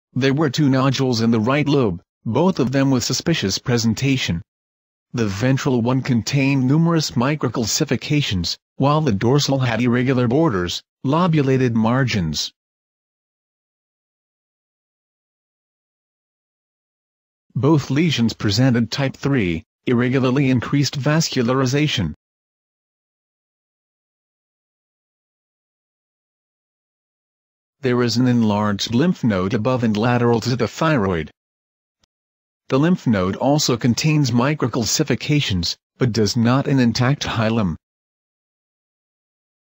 There were 2 nodules in the right lobe, both of them with suspicious presentation. The ventral one contained numerous microcalcifications, while the dorsal had irregular borders, lobulated margins. Both lesions presented type 3, irregularly increased vascularization. There is an enlarged lymph node above and lateral to the thyroid. The lymph node also contains microcalcifications, but does not an intact hilum.